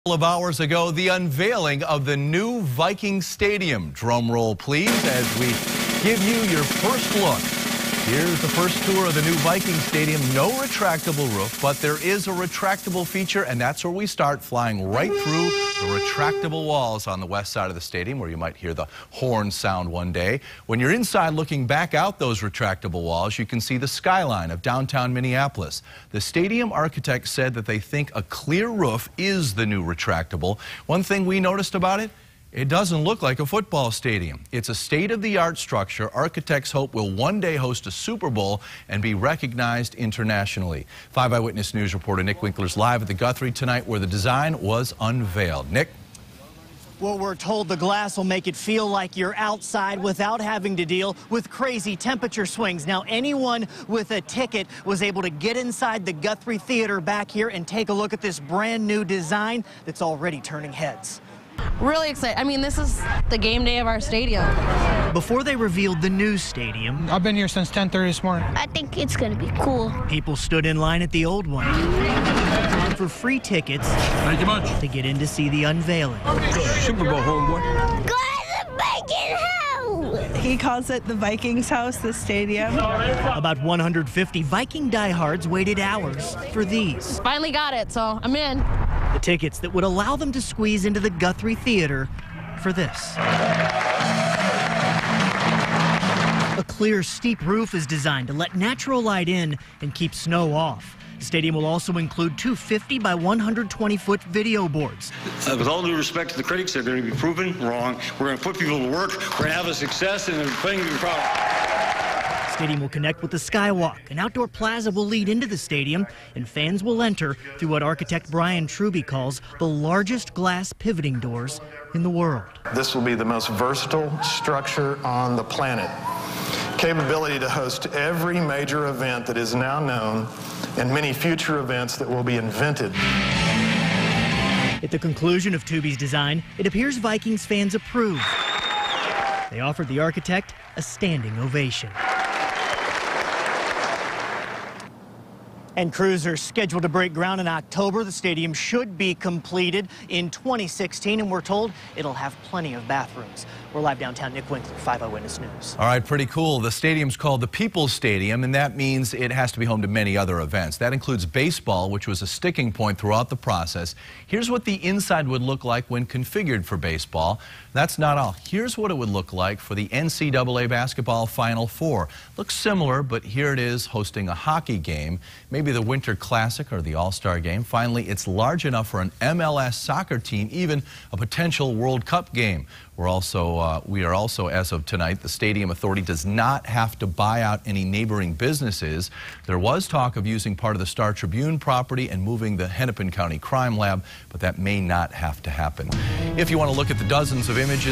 Of hours ago, the unveiling of the new Vikings Stadium. Drum roll, please, as we give you your first look. Here's the first tour of the new Vikings Stadium. No retractable roof, but there is a retractable feature, and that's where we start, flying right through the retractable walls on the west side of the stadium, where you might hear the horn sound one day. When you're inside looking back out those retractable walls, you can see the skyline of downtown Minneapolis. The stadium architect said that they think a clear roof is the new retractable. One thing we noticed about it, it doesn't look like a football stadium. It's a state-of-the-art structure architects hope will one day host a Super Bowl and be recognized internationally. 5 Eyewitness News reporter Nick Winkler's live at the Guthrie tonight, where the design was unveiled. Nick? Well, we're told the glass will make it feel like you're outside without having to deal with crazy temperature swings. Now, anyone with a ticket was able to get inside the Guthrie Theater back here and take a look at this brand new design that's already turning heads. Really excited. I mean, this is the game day of our stadium. Before they revealed the new stadium, I've been here since 10:30 this morning. I think it's going to be cool. People stood in line at the old one for free tickets. Thank you much. To get in to see the unveiling. Super Bowl, homeboy. Go to the Viking house! He calls it the Vikings house, the stadium. About 150 Viking diehards waited hours for these. Finally got it, so I'm in. The tickets that would allow them to squeeze into the Guthrie Theater for this. A clear, steep roof is designed to let natural light in and keep snow off. The stadium will also include two 50 by 120-foot video boards. With all due respect to the critics, they're going to be proven wrong. We're going to put people to work. We're going to have a success, and they're playing to be proud of. The stadium will connect with the Skywalk. An outdoor plaza will lead into the stadium, and fans will enter through what architect Brian Truby calls the largest glass pivoting doors in the world. This will be the most versatile structure on the planet. Capability to host every major event that is now known and many future events that will be invented. At the conclusion of Truby's design, it appears Vikings fans approve. They offered the architect a standing ovation. And crews are scheduled to break ground in October. The stadium should be completed in 2016, and we're told it'll have plenty of bathrooms. We're live downtown. Nick Winkler, 5 Eyewitness News. All right, pretty cool. The stadium's called the People's Stadium, and that means it has to be home to many other events. That includes baseball, which was a sticking point throughout the process. Here's what the inside would look like when configured for baseball. That's not all. Here's what it would look like for the NCAA basketball Final Four. Looks similar, but here it is hosting a hockey game, maybe the Winter Classic or the All-Star Game. Finally, it's large enough for an MLS soccer team, even a potential World Cup game. We are also, as of tonight, the Stadium Authority does not have to buy out any neighboring businesses. There was talk of using part of the Star Tribune property and moving the Hennepin County Crime Lab, but that may not have to happen. If you want to look at the dozens of images